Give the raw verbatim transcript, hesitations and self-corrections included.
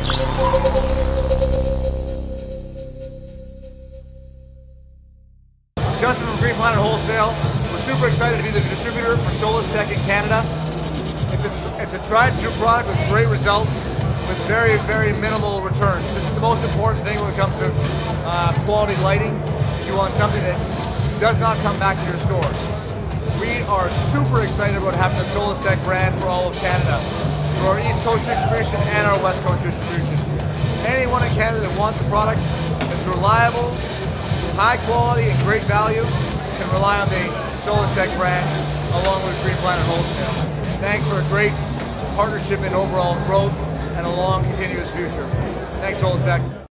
Justin from Green Planet Wholesale. We're super excited to be the distributor for Solistech in Canada. It's a, it's a tried and true product with great results, with very, very minimal returns. This is the most important thing when it comes to uh, quality lighting. If you want something that does not come back to your store. We are super excited about having the Solistech brand for all of Canada, for our East Coast distribution and our West Coast distribution. Anyone in Canada that wants a product that's reliable, high quality and great value can rely on the Solistech brand along with Green Planet Wholesale. Thanks for a great partnership and overall growth and a long continuous future. Thanks, Solistech.